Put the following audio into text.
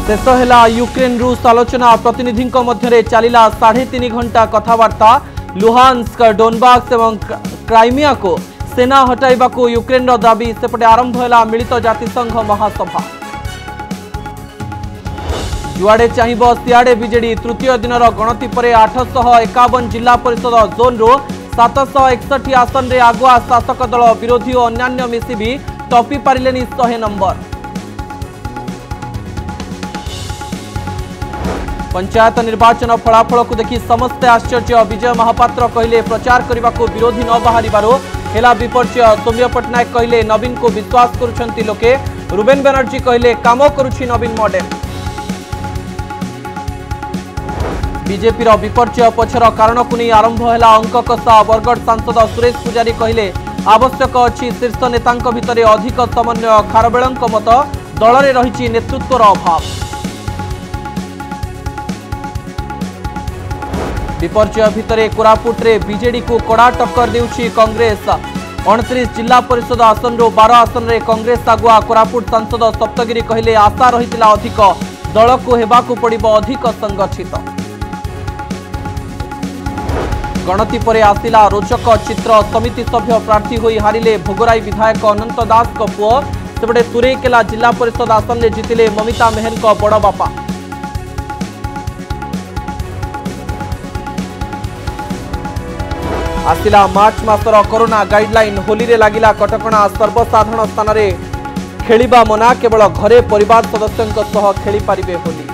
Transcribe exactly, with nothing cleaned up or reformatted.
शेष है यूक्रेन रूस आलोचना प्रतिनिधि मध्य चलिला साढ़े तीन घंटा कथबार्ता। लुहान्स्क डोनबाक्स और क्राइमिया को सेना हटाइबा को यूक्रेन दाबी। सेपटे आरंभ है मिलित जातिसंघ महासभा। जुआड़े चाहिब सियाड़े बीजेडी तृतीय दिन गणति पर आठशह एकावन जिला परिषद जोन रो सातशह एकसठी आसन रे आगुआ शासक दल विरोधी और अन्यान्य मिसी भी टपी पारिलेनी शहे नंबर। पंचायत निर्वाचन फलाफल को देखि समस्ते आश्चर्य। विजय महापात्र कहले प्रचार करने को विरोधी न बाहरिबारो हेला विपर्य। सौम्य पट्टनायक कहले नवीन को विश्वास करुछंती लोके। रुबेन बनर्जी कहले काम करुछि नवीन मॉडल। बीजेपी रो विपर्य पछर कारण को नहीं आरंभ है अंक कषा। बरगढ़ सांसद सुरेश पुजारी कहले आवश्यक अछि शीर्ष नेतांक भितरे अधिक समन्वय। खारबेलंक मत दल में रही नेतृत्वर अभाव। विपर्य भितरे कोरापुट रे बीजेडी को कड़ा टक्कर देउछि कांग्रेस। उनतीस जिला परिषद आसन रो बारह आसन रे कांग्रेस आगुआ। कोरापुट सांसद सप्तगिरी कहले आशा रहितिला अधिक दल को हेबाकू पड़िबो अधिक संगठित। गणति परे आसिला रोचक चित्र। समिति सभ्य प्रार्थी होई हारिले भोगराई विधायक अनंत दास को पुओ। सेपटे तुरेकेला जिला परिषद आसन में जीतिले ममिता मेहन को बड़ बापा। आसिला मार्च मासर कोरोना गाइडलाइन। होली रे लागिला कटकणा। सर्वसाधारण स्थान रे खेलिबा मना। केवल घरे परिवार सदस्यों सह खेली पारिबे होली।